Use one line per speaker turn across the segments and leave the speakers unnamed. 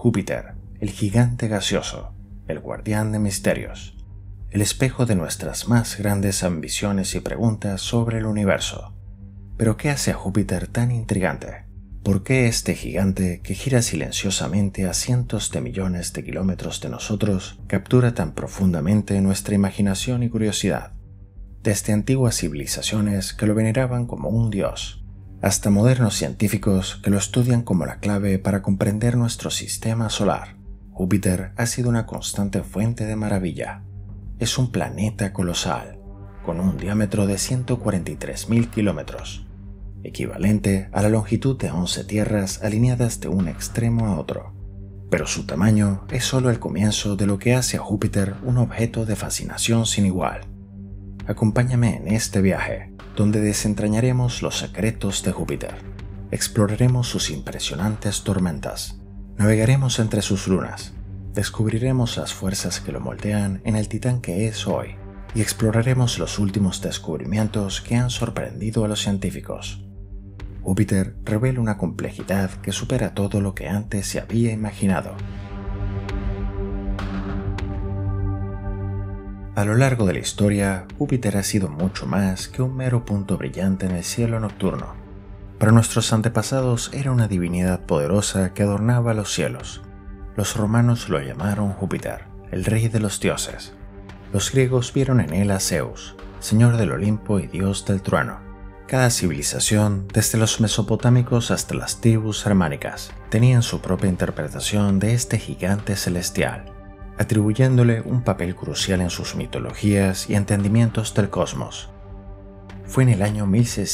Júpiter, el gigante gaseoso, el guardián de misterios, el espejo de nuestras más grandes ambiciones y preguntas sobre el universo. ¿Pero qué hace a Júpiter tan intrigante? ¿Por qué este gigante que gira silenciosamente a cientos de millones de kilómetros de nosotros captura tan profundamente nuestra imaginación y curiosidad? Desde antiguas civilizaciones que lo veneraban como un dios, hasta modernos científicos que lo estudian como la clave para comprender nuestro sistema solar, Júpiter ha sido una constante fuente de maravilla. Es un planeta colosal, con un diámetro de 143.000 kilómetros, equivalente a la longitud de 11 tierras alineadas de un extremo a otro. Pero su tamaño es solo el comienzo de lo que hace a Júpiter un objeto de fascinación sin igual. Acompáñame en este viaje, donde desentrañaremos los secretos de Júpiter, exploraremos sus impresionantes tormentas, navegaremos entre sus lunas, descubriremos las fuerzas que lo moldean en el titán que es hoy, y exploraremos los últimos descubrimientos que han sorprendido a los científicos. Júpiter revela una complejidad que supera todo lo que antes se había imaginado. A lo largo de la historia, Júpiter ha sido mucho más que un mero punto brillante en el cielo nocturno. Para nuestros antepasados era una divinidad poderosa que adornaba los cielos. Los romanos lo llamaron Júpiter, el rey de los dioses. Los griegos vieron en él a Zeus, señor del Olimpo y dios del trueno. Cada civilización, desde los mesopotámicos hasta las tribus germánicas, tenían su propia interpretación de este gigante celestial, atribuyéndole un papel crucial en sus mitologías y entendimientos del cosmos. Fue en el año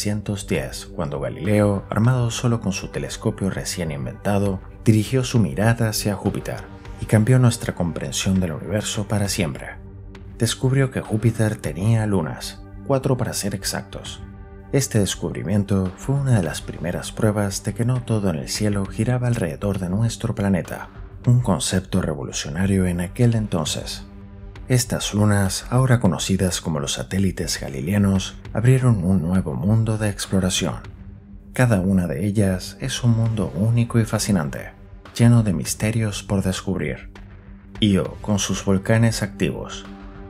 1610 cuando Galileo, armado solo con su telescopio recién inventado, dirigió su mirada hacia Júpiter y cambió nuestra comprensión del universo para siempre. Descubrió que Júpiter tenía lunas, 4 para ser exactos. Este descubrimiento fue una de las primeras pruebas de que no todo en el cielo giraba alrededor de nuestro planeta, un concepto revolucionario en aquel entonces. Estas lunas, ahora conocidas como los satélites galileanos, abrieron un nuevo mundo de exploración. Cada una de ellas es un mundo único y fascinante, lleno de misterios por descubrir. Io con sus volcanes activos,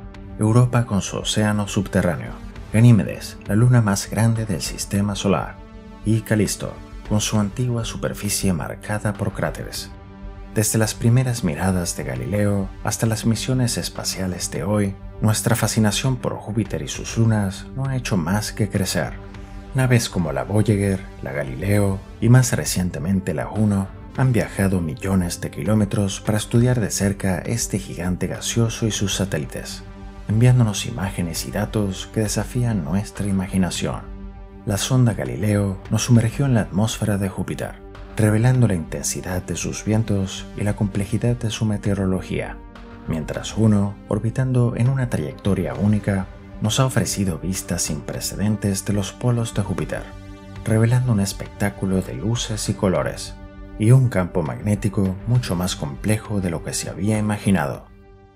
Europa con su océano subterráneo, Ganímedes, la luna más grande del sistema solar, y Calisto, con su antigua superficie marcada por cráteres. Desde las primeras miradas de Galileo hasta las misiones espaciales de hoy, nuestra fascinación por Júpiter y sus lunas no ha hecho más que crecer. Naves como la Voyager, la Galileo y más recientemente la Juno han viajado millones de kilómetros para estudiar de cerca este gigante gaseoso y sus satélites, enviándonos imágenes y datos que desafían nuestra imaginación. La sonda Galileo nos sumergió en la atmósfera de Júpiter, revelando la intensidad de sus vientos y la complejidad de su meteorología, mientras Juno, orbitando en una trayectoria única, nos ha ofrecido vistas sin precedentes de los polos de Júpiter, revelando un espectáculo de luces y colores, y un campo magnético mucho más complejo de lo que se había imaginado.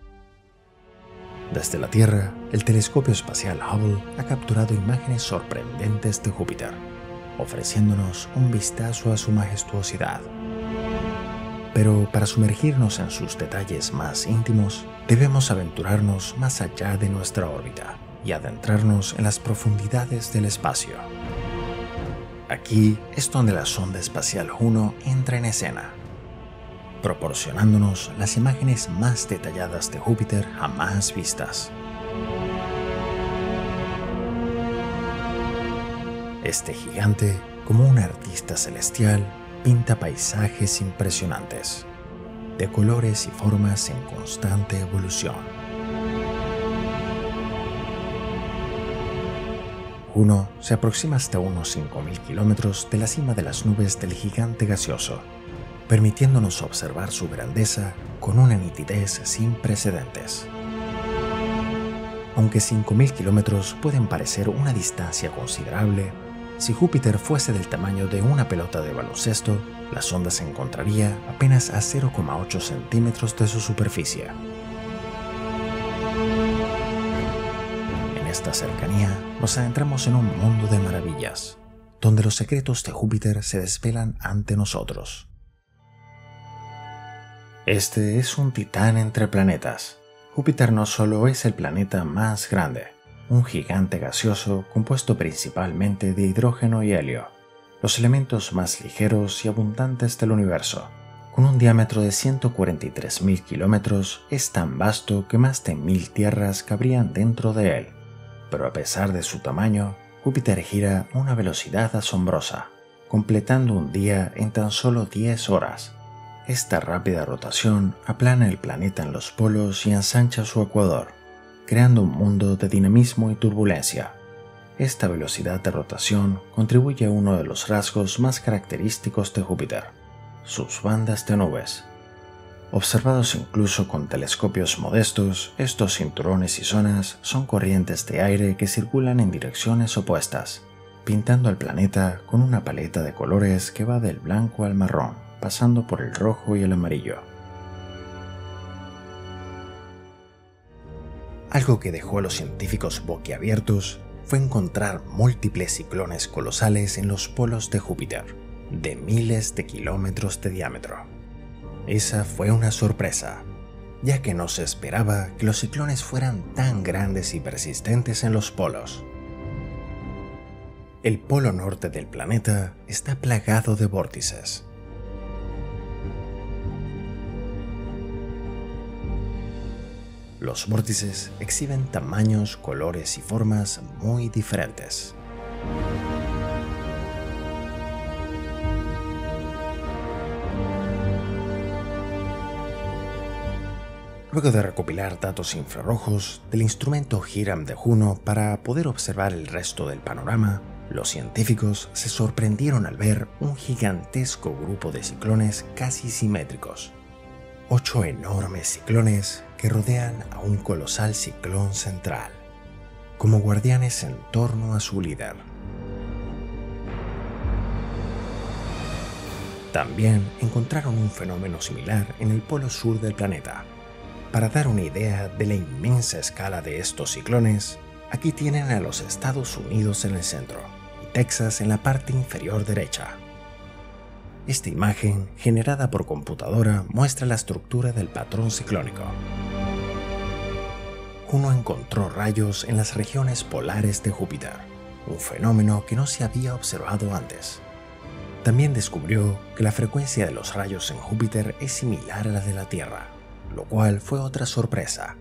Desde la Tierra, el telescopio espacial Hubble ha capturado imágenes sorprendentes de Júpiter, ofreciéndonos un vistazo a su majestuosidad. Pero para sumergirnos en sus detalles más íntimos, debemos aventurarnos más allá de nuestra órbita y adentrarnos en las profundidades del espacio. Aquí es donde la sonda espacial Juno entra en escena, proporcionándonos las imágenes más detalladas de Júpiter jamás vistas. Este gigante, como un artista celestial, pinta paisajes impresionantes, de colores y formas en constante evolución. Juno se aproxima hasta unos 5.000 kilómetros de la cima de las nubes del gigante gaseoso, permitiéndonos observar su grandeza con una nitidez sin precedentes. Aunque 5.000 kilómetros pueden parecer una distancia considerable, si Júpiter fuese del tamaño de una pelota de baloncesto, la sonda se encontraría apenas a 0,8 centímetros de su superficie. En esta cercanía nos adentramos en un mundo de maravillas, donde los secretos de Júpiter se desvelan ante nosotros. Este es un titán entre planetas. Júpiter no solo es el planeta más grande, un gigante gaseoso compuesto principalmente de hidrógeno y helio, los elementos más ligeros y abundantes del universo. Con un diámetro de 143.000 kilómetros, es tan vasto que más de 1.000 tierras cabrían dentro de él. Pero a pesar de su tamaño, Júpiter gira a una velocidad asombrosa, completando un día en tan solo 10 horas. Esta rápida rotación aplana el planeta en los polos y ensancha su ecuador, creando un mundo de dinamismo y turbulencia. Esta velocidad de rotación contribuye a uno de los rasgos más característicos de Júpiter: sus bandas de nubes. Observados incluso con telescopios modestos, estos cinturones y zonas son corrientes de aire que circulan en direcciones opuestas, pintando al planeta con una paleta de colores que va del blanco al marrón, pasando por el rojo y el amarillo. Algo que dejó a los científicos boquiabiertos fue encontrar múltiples ciclones colosales en los polos de Júpiter, de miles de kilómetros de diámetro. Esa fue una sorpresa, ya que no se esperaba que los ciclones fueran tan grandes y persistentes en los polos. El polo norte del planeta está plagado de vórtices. Los vórtices exhiben tamaños, colores y formas muy diferentes. Luego de recopilar datos infrarrojos del instrumento Hiram de Juno para poder observar el resto del panorama, los científicos se sorprendieron al ver un gigantesco grupo de ciclones casi simétricos. 8 enormes ciclones que rodean a un colosal ciclón central, como guardianes en torno a su líder. También encontraron un fenómeno similar en el polo sur del planeta. Para dar una idea de la inmensa escala de estos ciclones, aquí tienen a los Estados Unidos en el centro y Texas en la parte inferior derecha. Esta imagen, generada por computadora, muestra la estructura del patrón ciclónico. Juno encontró rayos en las regiones polares de Júpiter, un fenómeno que no se había observado antes. También descubrió que la frecuencia de los rayos en Júpiter es similar a la de la Tierra, lo cual fue otra sorpresa.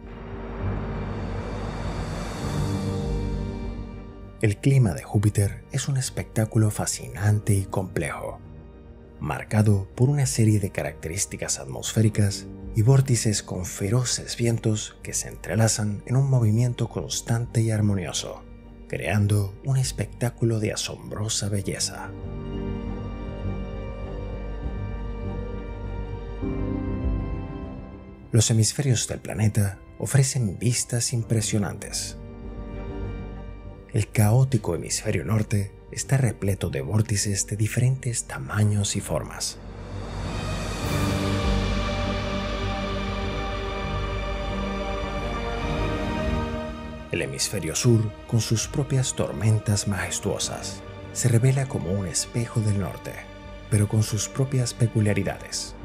El clima de Júpiter es un espectáculo fascinante y complejo, marcado por una serie de características atmosféricas y vórtices con feroces vientos que se entrelazan en un movimiento constante y armonioso, creando un espectáculo de asombrosa belleza. Los hemisferios del planeta ofrecen vistas impresionantes. El caótico hemisferio norte está repleto de vórtices de diferentes tamaños y formas. El hemisferio sur, con sus propias tormentas majestuosas, se revela como un espejo del norte, pero con sus propias peculiaridades.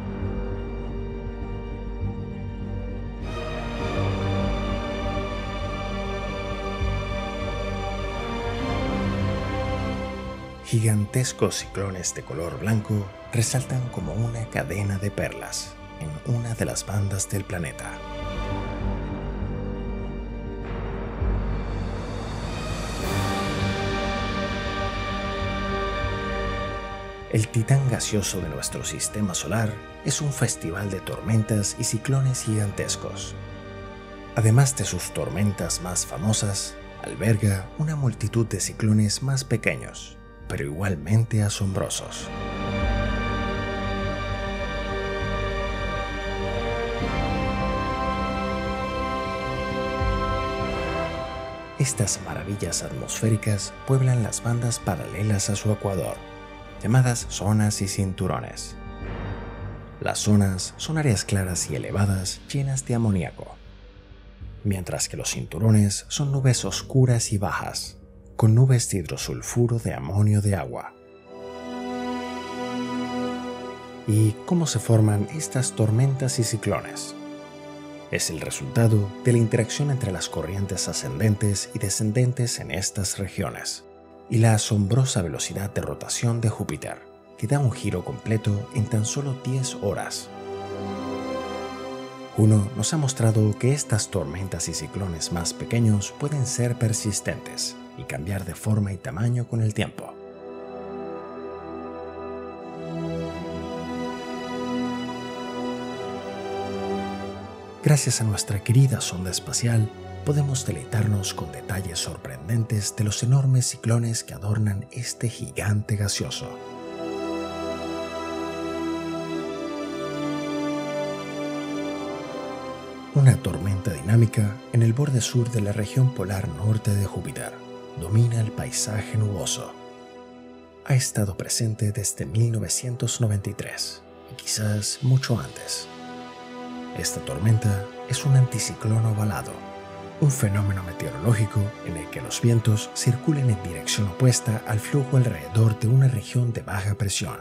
Gigantescos ciclones de color blanco resaltan como una cadena de perlas en una de las bandas del planeta. El titán gaseoso de nuestro sistema solar es un festival de tormentas y ciclones gigantescos. Además de sus tormentas más famosas, alberga una multitud de ciclones más pequeños, pero igualmente asombrosos. Estas maravillas atmosféricas pueblan las bandas paralelas a su ecuador, llamadas zonas y cinturones. Las zonas son áreas claras y elevadas llenas de amoníaco, mientras que los cinturones son nubes oscuras y bajas, con nubes de hidrosulfuro de amonio de agua. ¿Y cómo se forman estas tormentas y ciclones? Es el resultado de la interacción entre las corrientes ascendentes y descendentes en estas regiones y la asombrosa velocidad de rotación de Júpiter, que da un giro completo en tan solo 10 horas. Juno nos ha mostrado que estas tormentas y ciclones más pequeños pueden ser persistentes y cambiar de forma y tamaño con el tiempo. Gracias a nuestra querida sonda espacial, podemos deleitarnos con detalles sorprendentes de los enormes ciclones que adornan este gigante gaseoso. Una tormenta dinámica en el borde sur de la región polar norte de Júpiter domina el paisaje nuboso. Ha estado presente desde 1993 y quizás mucho antes. Esta tormenta es un anticiclón ovalado, un fenómeno meteorológico en el que los vientos circulan en dirección opuesta al flujo alrededor de una región de baja presión.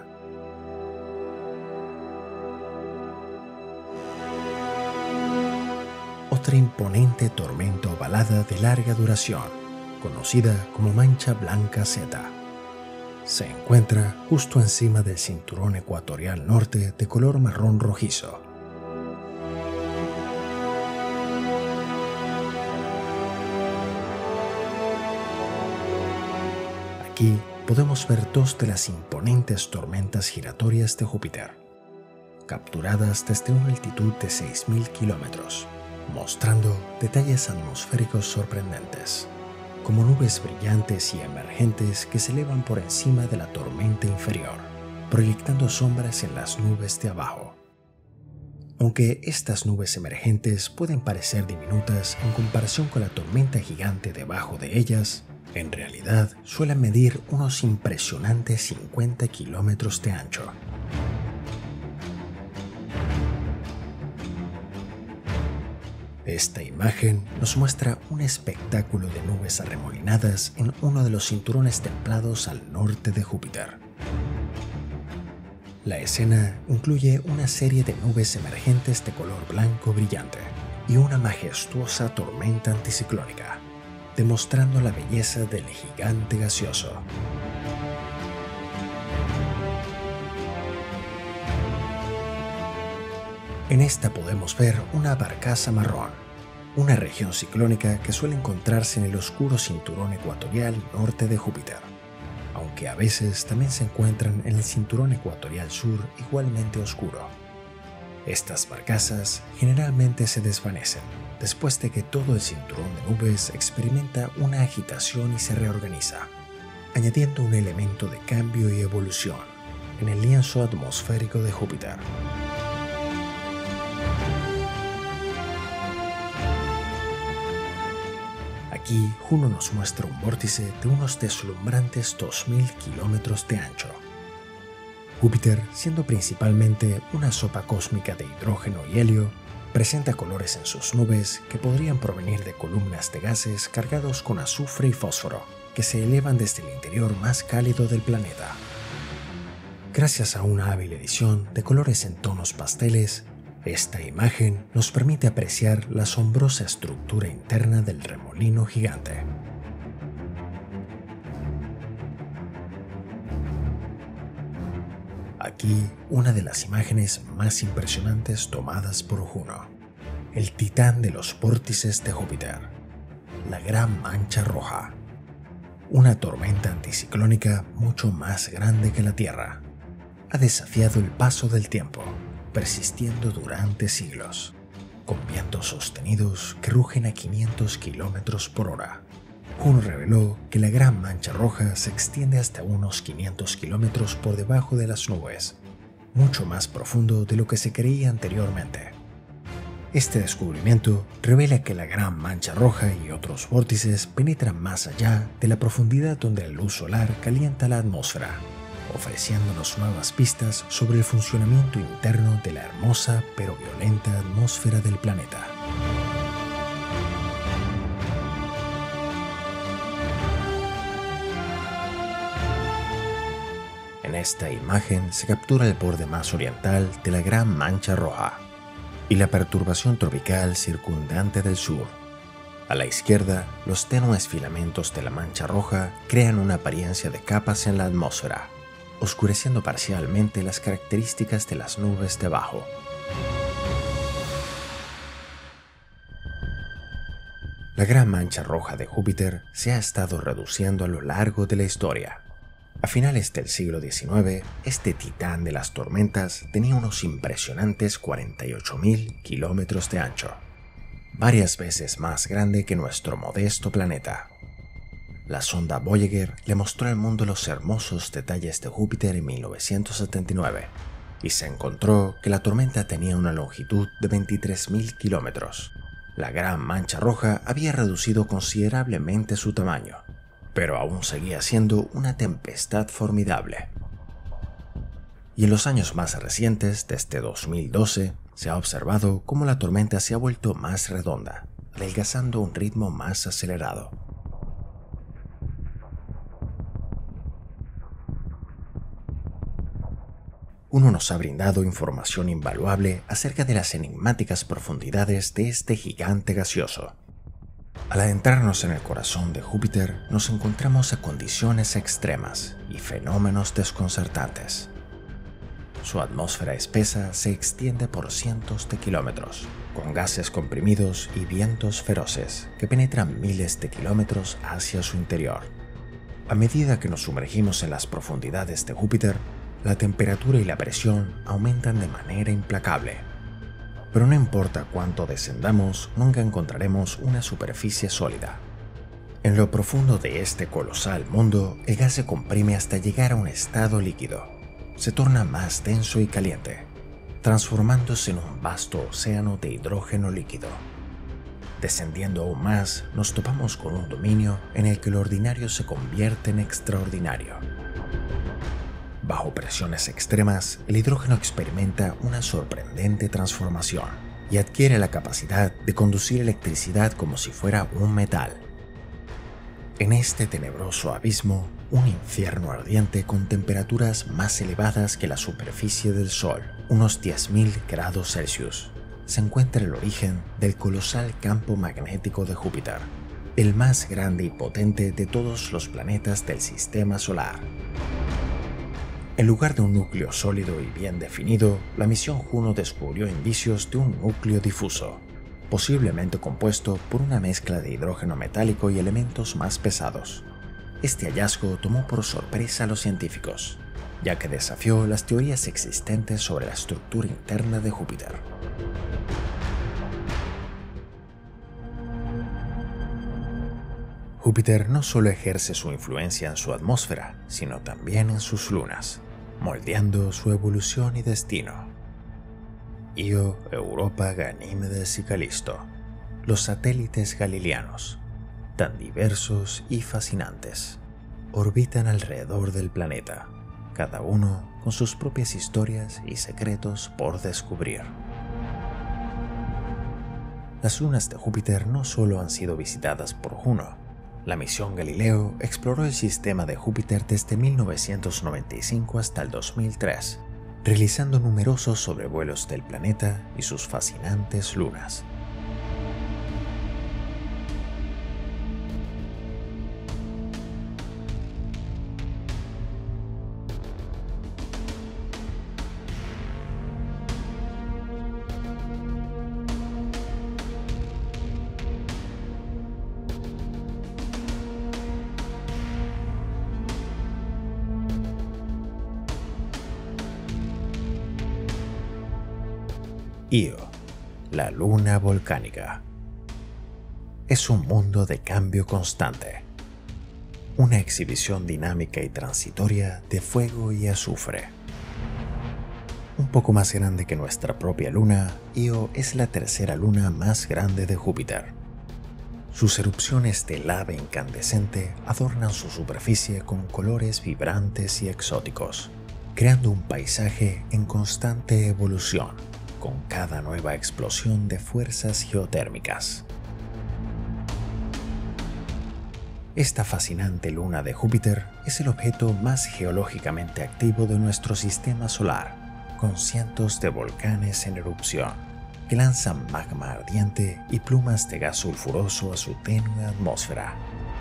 Otra imponente tormenta ovalada de larga duración, conocida como Mancha Blanca Z, se encuentra justo encima del cinturón ecuatorial norte de color marrón rojizo. Aquí podemos ver dos de las imponentes tormentas giratorias de Júpiter, capturadas desde una altitud de 6.000 kilómetros, mostrando detalles atmosféricos sorprendentes, como nubes brillantes y emergentes que se elevan por encima de la tormenta inferior, proyectando sombras en las nubes de abajo. Aunque estas nubes emergentes pueden parecer diminutas en comparación con la tormenta gigante debajo de ellas, en realidad suelen medir unos impresionantes 50 kilómetros de ancho. Esta imagen nos muestra un espectáculo de nubes arremolinadas en uno de los cinturones templados al norte de Júpiter. La escena incluye una serie de nubes emergentes de color blanco brillante y una majestuosa tormenta anticiclónica, demostrando la belleza del gigante gaseoso. En esta podemos ver una barcaza marrón, una región ciclónica que suele encontrarse en el oscuro cinturón ecuatorial norte de Júpiter, aunque a veces también se encuentran en el cinturón ecuatorial sur igualmente oscuro. Estas barcazas generalmente se desvanecen después de que todo el cinturón de nubes experimenta una agitación y se reorganiza, añadiendo un elemento de cambio y evolución en el lienzo atmosférico de Júpiter. Aquí, Juno nos muestra un vórtice de unos deslumbrantes 2.000 kilómetros de ancho. Júpiter, siendo principalmente una sopa cósmica de hidrógeno y helio, presenta colores en sus nubes que podrían provenir de columnas de gases cargados con azufre y fósforo, que se elevan desde el interior más cálido del planeta. Gracias a una hábil edición de colores en tonos pasteles, esta imagen nos permite apreciar la asombrosa estructura interna del remolino gigante. Aquí, una de las imágenes más impresionantes tomadas por Juno, el titán de los vórtices de Júpiter, la Gran Mancha Roja, una tormenta anticiclónica mucho más grande que la Tierra. Ha desafiado el paso del tiempo, persistiendo durante siglos, con vientos sostenidos que rugen a 500 kilómetros por hora. Juno reveló que la Gran Mancha Roja se extiende hasta unos 500 kilómetros por debajo de las nubes, mucho más profundo de lo que se creía anteriormente. Este descubrimiento revela que la Gran Mancha Roja y otros vórtices penetran más allá de la profundidad donde la luz solar calienta la atmósfera, ofreciéndonos nuevas pistas sobre el funcionamiento interno de la hermosa pero violenta atmósfera del planeta. En esta imagen se captura el borde más oriental de la Gran Mancha Roja y la perturbación tropical circundante del sur. A la izquierda, los tenues filamentos de la Mancha Roja crean una apariencia de capas en la atmósfera, oscureciendo parcialmente las características de las nubes debajo. La Gran Mancha Roja de Júpiter se ha estado reduciendo a lo largo de la historia. A finales del siglo XIX, este titán de las tormentas tenía unos impresionantes 48.000 kilómetros de ancho, varias veces más grande que nuestro modesto planeta. La sonda Voyager le mostró al mundo los hermosos detalles de Júpiter en 1979 y se encontró que la tormenta tenía una longitud de 23.000 kilómetros. La Gran Mancha Roja había reducido considerablemente su tamaño, pero aún seguía siendo una tempestad formidable. Y en los años más recientes, desde 2012, se ha observado cómo la tormenta se ha vuelto más redonda, adelgazando a un ritmo más acelerado. Uno nos ha brindado información invaluable acerca de las enigmáticas profundidades de este gigante gaseoso. Al adentrarnos en el corazón de Júpiter, nos encontramos a condiciones extremas y fenómenos desconcertantes. Su atmósfera espesa se extiende por cientos de kilómetros, con gases comprimidos y vientos feroces que penetran miles de kilómetros hacia su interior. A medida que nos sumergimos en las profundidades de Júpiter, la temperatura y la presión aumentan de manera implacable. Pero no importa cuánto descendamos, nunca encontraremos una superficie sólida. En lo profundo de este colosal mundo, el gas se comprime hasta llegar a un estado líquido. Se torna más denso y caliente, transformándose en un vasto océano de hidrógeno líquido. Descendiendo aún más, nos topamos con un dominio en el que lo ordinario se convierte en extraordinario. Bajo presiones extremas, el hidrógeno experimenta una sorprendente transformación y adquiere la capacidad de conducir electricidad como si fuera un metal. En este tenebroso abismo, un infierno ardiente con temperaturas más elevadas que la superficie del Sol, unos 10.000 grados Celsius, se encuentra el origen del colosal campo magnético de Júpiter, el más grande y potente de todos los planetas del sistema solar. En lugar de un núcleo sólido y bien definido, la misión Juno descubrió indicios de un núcleo difuso, posiblemente compuesto por una mezcla de hidrógeno metálico y elementos más pesados. Este hallazgo tomó por sorpresa a los científicos, ya que desafió las teorías existentes sobre la estructura interna de Júpiter. Júpiter no solo ejerce su influencia en su atmósfera, sino también en sus lunas, moldeando su evolución y destino. Io, Europa, Ganímedes y Calisto, los satélites galileanos, tan diversos y fascinantes, orbitan alrededor del planeta, cada uno con sus propias historias y secretos por descubrir. Las lunas de Júpiter no solo han sido visitadas por Juno. La misión Galileo exploró el sistema de Júpiter desde 1995 hasta el 2003, realizando numerosos sobrevuelos del planeta y sus fascinantes lunas. Io, la luna volcánica. Es un mundo de cambio constante, una exhibición dinámica y transitoria de fuego y azufre. Un poco más grande que nuestra propia luna, Io es la tercera luna más grande de Júpiter. Sus erupciones de lava incandescente adornan su superficie con colores vibrantes y exóticos, creando un paisaje en constante evolución, con cada nueva explosión de fuerzas geotérmicas. Esta fascinante luna de Júpiter es el objeto más geológicamente activo de nuestro sistema solar, con cientos de volcanes en erupción, que lanzan magma ardiente y plumas de gas sulfuroso a su tenue atmósfera.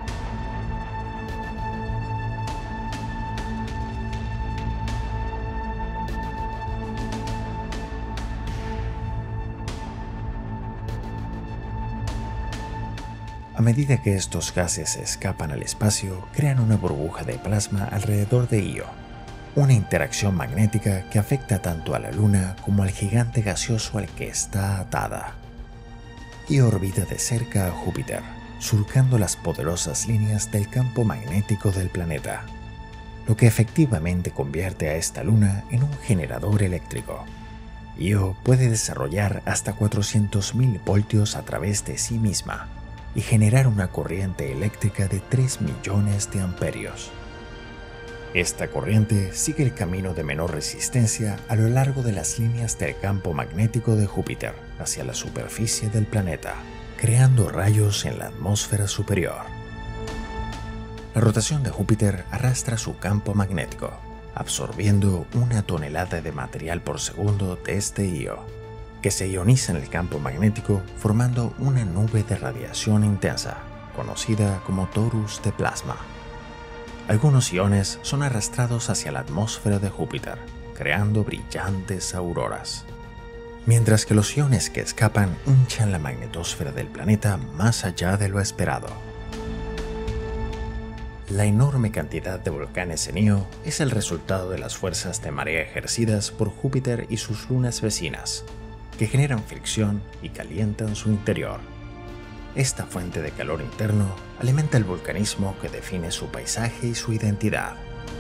A medida que estos gases escapan al espacio, crean una burbuja de plasma alrededor de Io, una interacción magnética que afecta tanto a la Luna como al gigante gaseoso al que está atada. Io orbita de cerca a Júpiter, surcando las poderosas líneas del campo magnético del planeta, lo que efectivamente convierte a esta luna en un generador eléctrico. Io puede desarrollar hasta 400.000 voltios a través de sí misma y generar una corriente eléctrica de 3 millones de amperios. Esta corriente sigue el camino de menor resistencia a lo largo de las líneas del campo magnético de Júpiter hacia la superficie del planeta, creando rayos en la atmósfera superior. La rotación de Júpiter arrastra su campo magnético, absorbiendo 1 tonelada de material por segundo desde Io, que se ioniza en el campo magnético formando una nube de radiación intensa, conocida como torus de plasma. Algunos iones son arrastrados hacia la atmósfera de Júpiter, creando brillantes auroras, mientras que los iones que escapan hinchan la magnetosfera del planeta más allá de lo esperado. La enorme cantidad de volcanes en Io es el resultado de las fuerzas de marea ejercidas por Júpiter y sus lunas vecinas, que generan fricción y calientan su interior. Esta fuente de calor interno alimenta el volcanismo que define su paisaje y su identidad.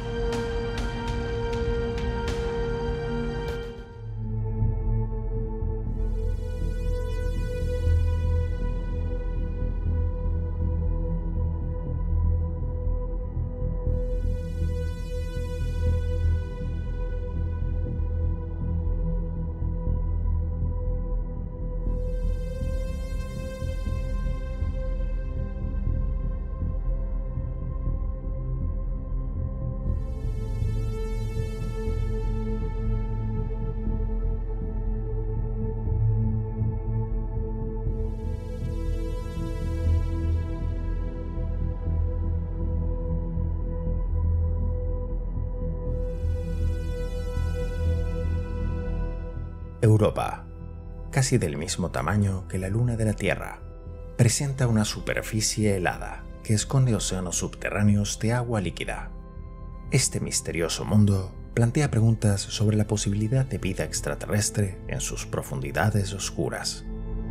Europa, casi del mismo tamaño que la luna de la Tierra, presenta una superficie helada que esconde océanos subterráneos de agua líquida. Este misterioso mundo plantea preguntas sobre la posibilidad de vida extraterrestre en sus profundidades oscuras.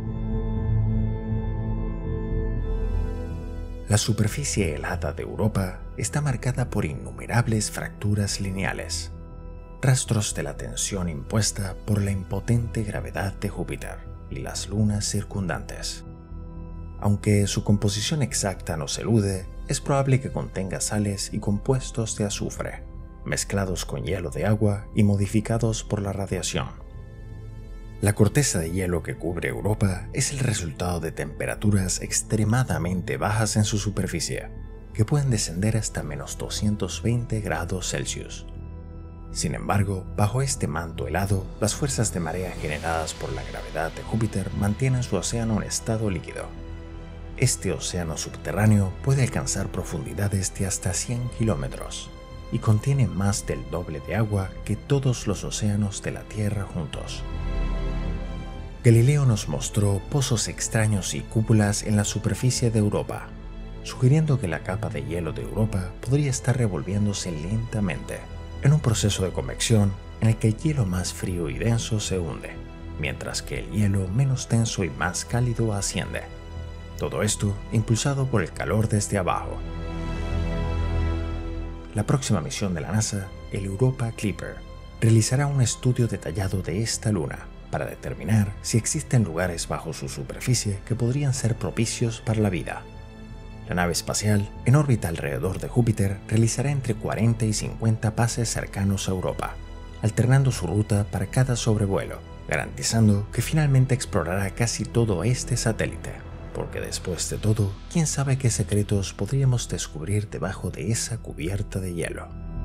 La superficie helada de Europa está marcada por innumerables fracturas lineales, rastros de la tensión impuesta por la impotente gravedad de Júpiter y las lunas circundantes. Aunque su composición exacta no se elude, es probable que contenga sales y compuestos de azufre, mezclados con hielo de agua y modificados por la radiación. La corteza de hielo que cubre Europa es el resultado de temperaturas extremadamente bajas en su superficie, que pueden descender hasta menos 220 grados Celsius. Sin embargo, bajo este manto helado, las fuerzas de marea generadas por la gravedad de Júpiter mantienen su océano en estado líquido. Este océano subterráneo puede alcanzar profundidades de hasta 100 kilómetros y contiene más del doble de agua que todos los océanos de la Tierra juntos. Galileo nos mostró pozos extraños y cúpulas en la superficie de Europa, sugiriendo que la capa de hielo de Europa podría estar revolviéndose lentamente en un proceso de convección en el que el hielo más frío y denso se hunde, mientras que el hielo menos denso y más cálido asciende. Todo esto impulsado por el calor desde abajo. La próxima misión de la NASA, el Europa Clipper, realizará un estudio detallado de esta luna para determinar si existen lugares bajo su superficie que podrían ser propicios para la vida. La nave espacial, en órbita alrededor de Júpiter, realizará entre 40 y 50 pases cercanos a Europa, alternando su ruta para cada sobrevuelo, garantizando que finalmente explorará casi todo este satélite. porque después de todo, quién sabe qué secretos podríamos descubrir debajo de esa cubierta de hielo.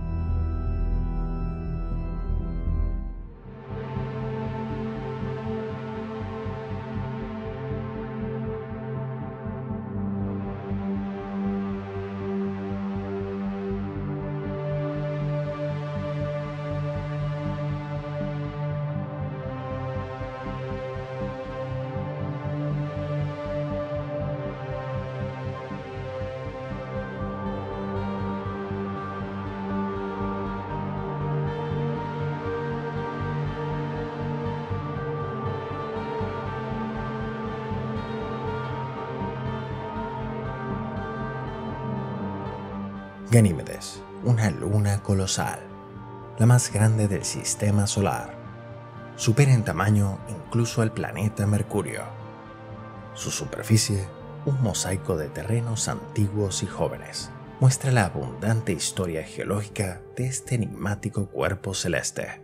Ganímedes, una luna colosal, la más grande del sistema solar. Supera en tamaño incluso al planeta Mercurio. Su superficie, un mosaico de terrenos antiguos y jóvenes, muestra la abundante historia geológica de este enigmático cuerpo celeste.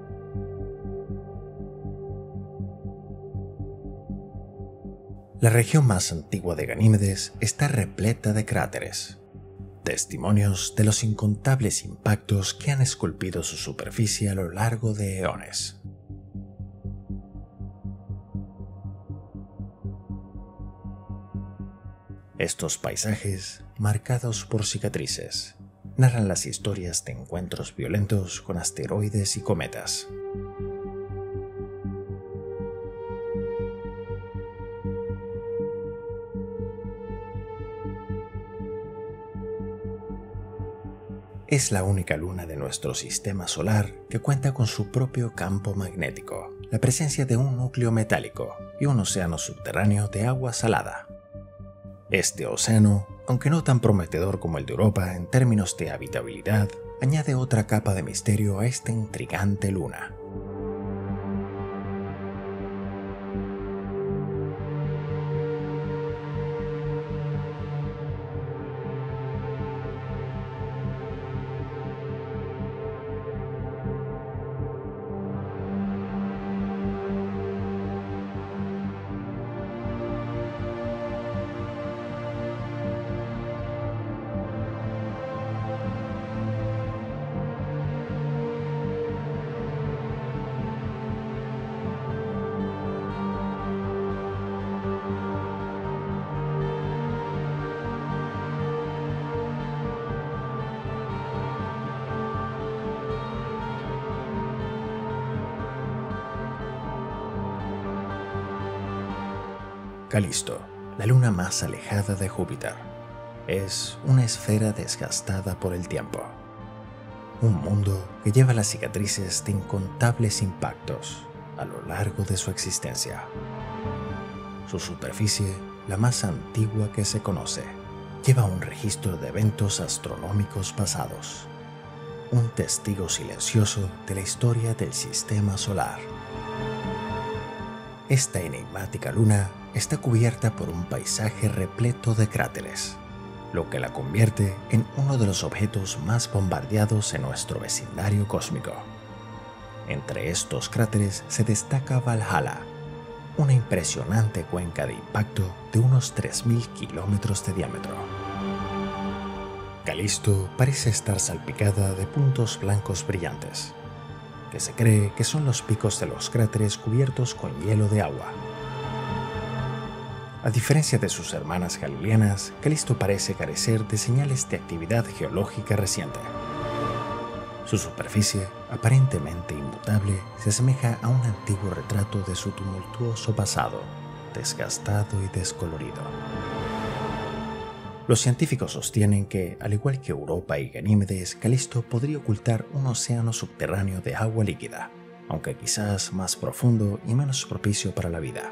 La región más antigua de Ganímedes está repleta de cráteres, testimonios de los incontables impactos que han esculpido su superficie a lo largo de eones. Estos paisajes, marcados por cicatrices, narran las historias de encuentros violentos con asteroides y cometas. Es la única luna de nuestro sistema solar que cuenta con su propio campo magnético, la presencia de un núcleo metálico y un océano subterráneo de agua salada. Este océano, aunque no tan prometedor como el de Europa en términos de habitabilidad, añade otra capa de misterio a esta intrigante luna. Calisto, la luna más alejada de Júpiter, es una esfera desgastada por el tiempo. Un mundo que lleva las cicatrices de incontables impactos a lo largo de su existencia. Su superficie, la más antigua que se conoce, lleva un registro de eventos astronómicos pasados, un testigo silencioso de la historia del sistema solar. Esta enigmática luna está cubierta por un paisaje repleto de cráteres, lo que la convierte en uno de los objetos más bombardeados en nuestro vecindario cósmico. Entre estos cráteres se destaca Valhalla, una impresionante cuenca de impacto de unos 3.000 kilómetros de diámetro. Calisto parece estar salpicada de puntos blancos brillantes, que se cree que son los picos de los cráteres cubiertos con hielo de agua. A diferencia de sus hermanas galileanas, Calisto parece carecer de señales de actividad geológica reciente. Su superficie, aparentemente inmutable, se asemeja a un antiguo retrato de su tumultuoso pasado, desgastado y descolorido. Los científicos sostienen que, al igual que Europa y Ganímedes, Calisto podría ocultar un océano subterráneo de agua líquida, aunque quizás más profundo y menos propicio para la vida.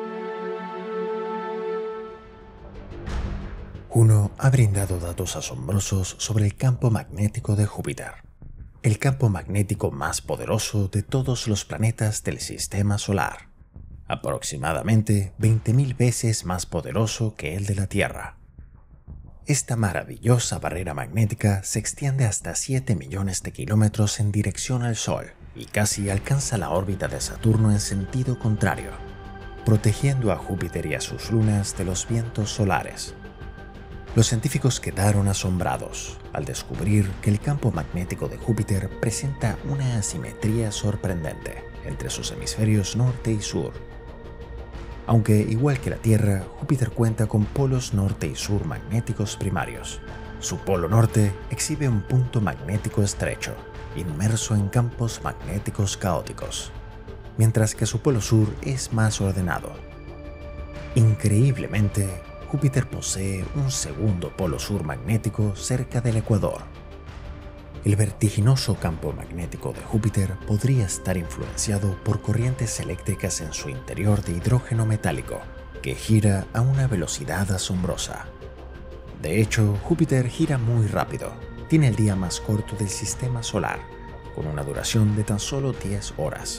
Juno ha brindado datos asombrosos sobre el campo magnético de Júpiter, el campo magnético más poderoso de todos los planetas del sistema solar, aproximadamente 20.000 veces más poderoso que el de la Tierra. Esta maravillosa barrera magnética se extiende hasta 7 millones de kilómetros en dirección al Sol y casi alcanza la órbita de Saturno en sentido contrario. protegiendo a Júpiter y a sus lunas de los vientos solares. Los científicos quedaron asombrados al descubrir que el campo magnético de Júpiter presenta una asimetría sorprendente entre sus hemisferios norte y sur. Aunque, igual que la Tierra, Júpiter cuenta con polos norte y sur magnéticos primarios. Su polo norte exhibe un punto magnético estrecho, inmerso en campos magnéticos caóticos, mientras que su polo sur es más ordenado. Increíblemente, Júpiter posee un segundo polo sur magnético cerca del ecuador. El vertiginoso campo magnético de Júpiter podría estar influenciado por corrientes eléctricas en su interior de hidrógeno metálico, que gira a una velocidad asombrosa. De hecho, Júpiter gira muy rápido. Tiene el día más corto del sistema solar, con una duración de tan solo 10 horas.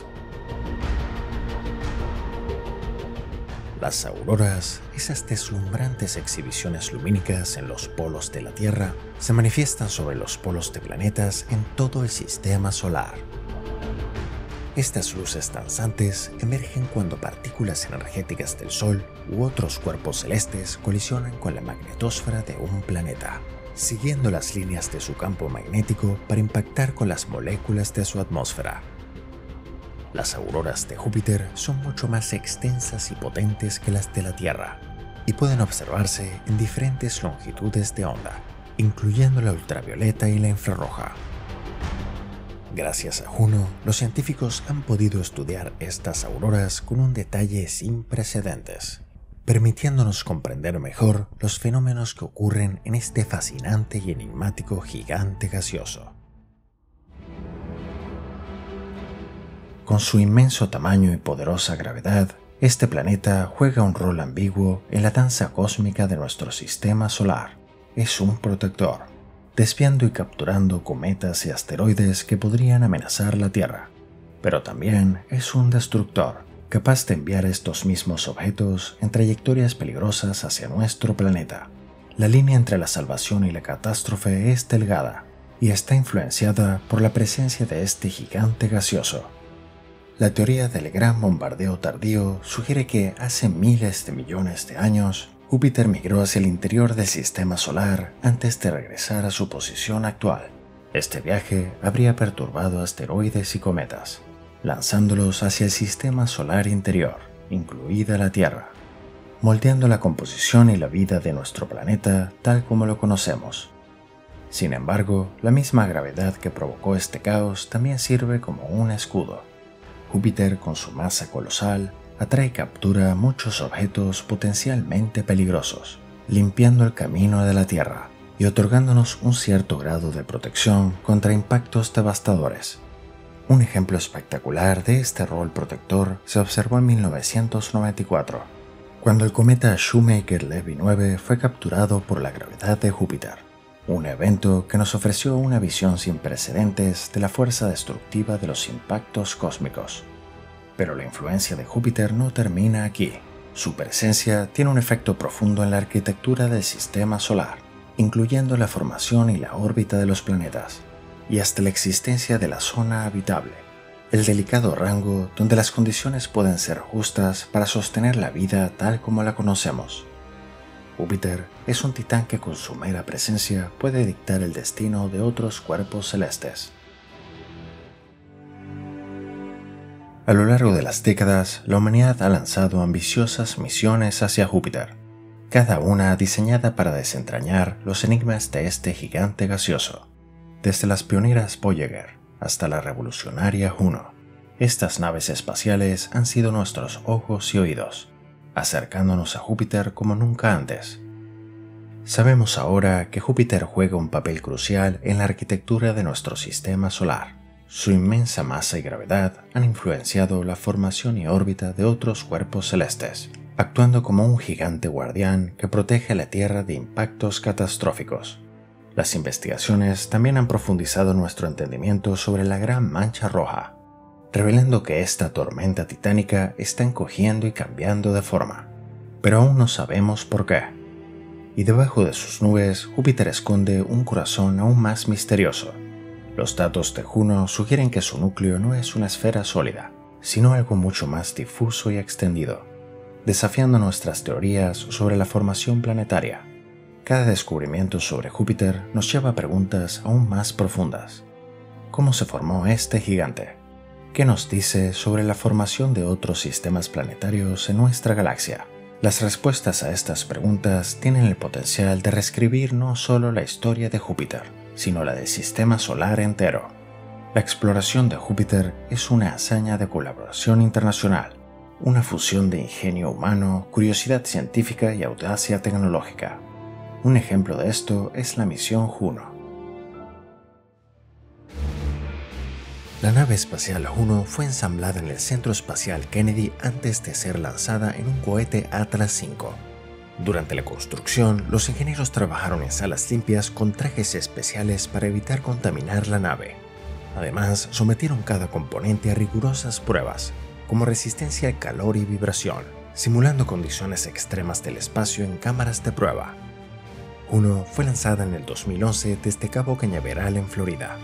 Las auroras, esas deslumbrantes exhibiciones lumínicas en los polos de la Tierra, se manifiestan sobre los polos de planetas en todo el sistema solar. Estas luces danzantes emergen cuando partículas energéticas del Sol u otros cuerpos celestes colisionan con la magnetosfera de un planeta, siguiendo las líneas de su campo magnético para impactar con las moléculas de su atmósfera. Las auroras de Júpiter son mucho más extensas y potentes que las de la Tierra, y pueden observarse en diferentes longitudes de onda, incluyendo la ultravioleta y la infrarroja. Gracias a Juno, los científicos han podido estudiar estas auroras con un detalle sin precedentes, permitiéndonos comprender mejor los fenómenos que ocurren en este fascinante y enigmático gigante gaseoso. Con su inmenso tamaño y poderosa gravedad, este planeta juega un rol ambiguo en la danza cósmica de nuestro sistema solar. Es un protector, desviando y capturando cometas y asteroides que podrían amenazar la Tierra. Pero también es un destructor, capaz de enviar estos mismos objetos en trayectorias peligrosas hacia nuestro planeta. La línea entre la salvación y la catástrofe es delgada, y está influenciada por la presencia de este gigante gaseoso. La teoría del gran bombardeo tardío sugiere que hace miles de millones de años, Júpiter migró hacia el interior del sistema solar antes de regresar a su posición actual. Este viaje habría perturbado asteroides y cometas, lanzándolos hacia el sistema solar interior, incluida la Tierra, moldeando la composición y la vida de nuestro planeta tal como lo conocemos. Sin embargo, la misma gravedad que provocó este caos también sirve como un escudo. Júpiter, con su masa colosal, atrae y captura muchos objetos potencialmente peligrosos, limpiando el camino de la Tierra y otorgándonos un cierto grado de protección contra impactos devastadores. Un ejemplo espectacular de este rol protector se observó en 1994, cuando el cometa Shoemaker-Levy 9 fue capturado por la gravedad de Júpiter, un evento que nos ofreció una visión sin precedentes de la fuerza destructiva de los impactos cósmicos. Pero la influencia de Júpiter no termina aquí. Su presencia tiene un efecto profundo en la arquitectura del sistema solar, incluyendo la formación y la órbita de los planetas, y hasta la existencia de la zona habitable, el delicado rango donde las condiciones pueden ser justas para sostener la vida tal como la conocemos. Júpiter es un titán que con su mera presencia puede dictar el destino de otros cuerpos celestes. A lo largo de las décadas, la humanidad ha lanzado ambiciosas misiones hacia Júpiter, cada una diseñada para desentrañar los enigmas de este gigante gaseoso. Desde las pioneras Voyager hasta la revolucionaria Juno, estas naves espaciales han sido nuestros ojos y oídos, acercándonos a Júpiter como nunca antes. Sabemos ahora que Júpiter juega un papel crucial en la arquitectura de nuestro sistema solar. Su inmensa masa y gravedad han influenciado la formación y órbita de otros cuerpos celestes, actuando como un gigante guardián que protege a la Tierra de impactos catastróficos. Las investigaciones también han profundizado nuestro entendimiento sobre la Gran Mancha Roja, revelando que esta tormenta titánica está encogiendo y cambiando de forma, pero aún no sabemos por qué. Y debajo de sus nubes, Júpiter esconde un corazón aún más misterioso. Los datos de Juno sugieren que su núcleo no es una esfera sólida, sino algo mucho más difuso y extendido. desafiando nuestras teorías sobre la formación planetaria. Cada descubrimiento sobre Júpiter nos lleva a preguntas aún más profundas. ¿Cómo se formó este gigante? ¿Qué nos dice sobre la formación de otros sistemas planetarios en nuestra galaxia? Las respuestas a estas preguntas tienen el potencial de reescribir no solo la historia de Júpiter, sino la del sistema solar entero. La exploración de Júpiter es una hazaña de colaboración internacional, una fusión de ingenio humano, curiosidad científica y audacia tecnológica. Un ejemplo de esto es la misión Juno. La nave espacial Juno fue ensamblada en el Centro Espacial Kennedy antes de ser lanzada en un cohete Atlas V. Durante la construcción, los ingenieros trabajaron en salas limpias con trajes especiales para evitar contaminar la nave. Además, sometieron cada componente a rigurosas pruebas, como resistencia al calor y vibración, simulando condiciones extremas del espacio en cámaras de prueba. Juno fue lanzada en el 2011 desde Cabo Cañaveral en Florida.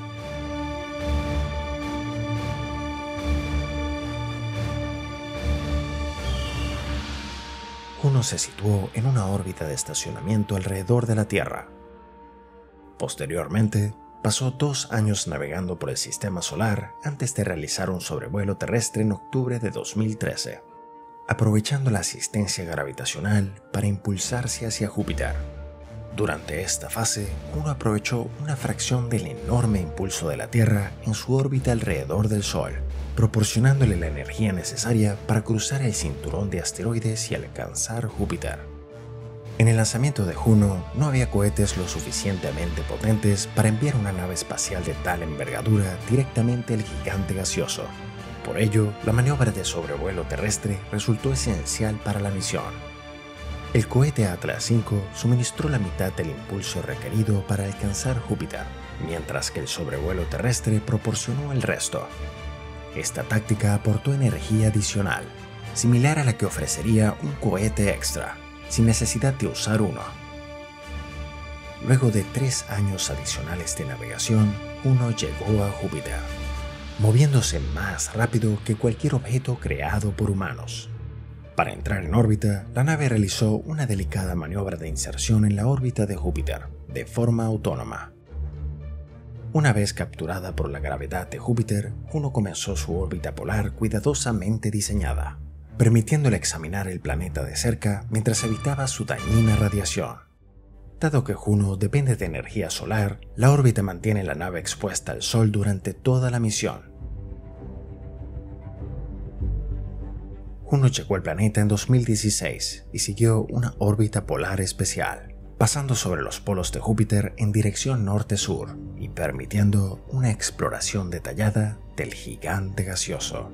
Juno se situó en una órbita de estacionamiento alrededor de la Tierra. Posteriormente, pasó 2 años navegando por el sistema solar antes de realizar un sobrevuelo terrestre en octubre de 2013, aprovechando la asistencia gravitacional para impulsarse hacia Júpiter. Durante esta fase, Juno aprovechó una fracción del enorme impulso de la Tierra en su órbita alrededor del Sol, proporcionándole la energía necesaria para cruzar el cinturón de asteroides y alcanzar Júpiter. En el lanzamiento de Juno no había cohetes lo suficientemente potentes para enviar una nave espacial de tal envergadura directamente al gigante gaseoso. Por ello, la maniobra de sobrevuelo terrestre resultó esencial para la misión. El cohete Atlas V suministró la mitad del impulso requerido para alcanzar Júpiter, mientras que el sobrevuelo terrestre proporcionó el resto. Esta táctica aportó energía adicional, similar a la que ofrecería un cohete extra, sin necesidad de usar uno. Luego de 3 años adicionales de navegación, Juno llegó a Júpiter, moviéndose más rápido que cualquier objeto creado por humanos. Para entrar en órbita, la nave realizó una delicada maniobra de inserción en la órbita de Júpiter, de forma autónoma. Una vez capturada por la gravedad de Júpiter, Juno comenzó su órbita polar cuidadosamente diseñada, permitiéndole examinar el planeta de cerca mientras evitaba su dañina radiación. Dado que Juno depende de energía solar, la órbita mantiene la nave expuesta al Sol durante toda la misión. Juno llegó al planeta en 2016 y siguió una órbita polar especial, pasando sobre los polos de Júpiter en dirección norte-sur y permitiendo una exploración detallada del gigante gaseoso.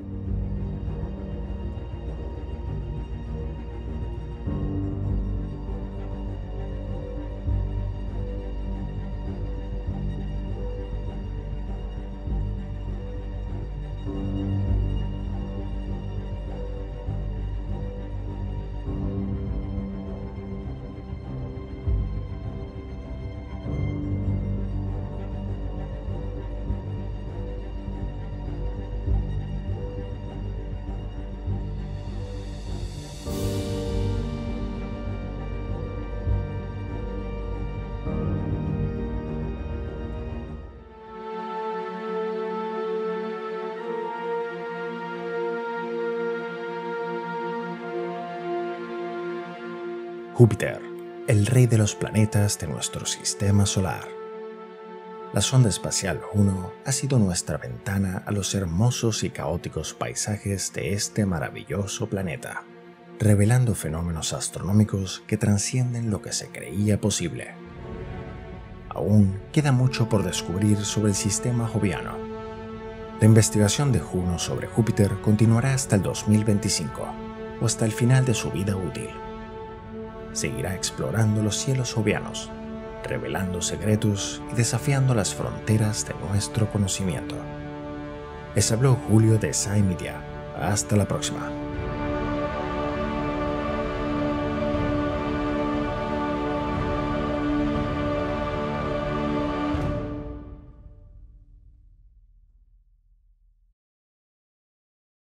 Júpiter, el rey de los planetas de nuestro sistema solar. La sonda espacial Juno ha sido nuestra ventana a los hermosos y caóticos paisajes de este maravilloso planeta, revelando fenómenos astronómicos que trascienden lo que se creía posible. Aún queda mucho por descubrir sobre el sistema joviano. La investigación de Juno sobre Júpiter continuará hasta el 2025 o hasta el final de su vida útil. Seguirá explorando los cielos jovianos, revelando secretos y desafiando las fronteras de nuestro conocimiento. Les habló Julio de Sci Media. Hasta la próxima.